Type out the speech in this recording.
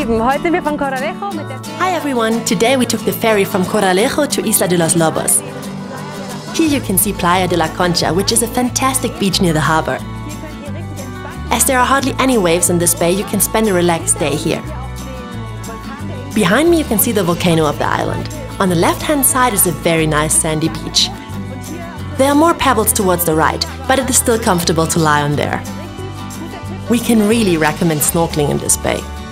Lieben, heute sind wir von Coralejo mit der... Hi everyone, today we took the ferry from Coralejo to Isla de los Lobos. Here you can see Playa de la Concha, which is a fantastic beach near the harbor. As there are hardly any waves in this bay, you can spend a relaxed day here. Behind me you can see the volcano of the island. On the left-hand side is a very nice sandy beach. There are more pebbles towards the right, but it is still comfortable to lie on there. We can really recommend snorkeling in this bay.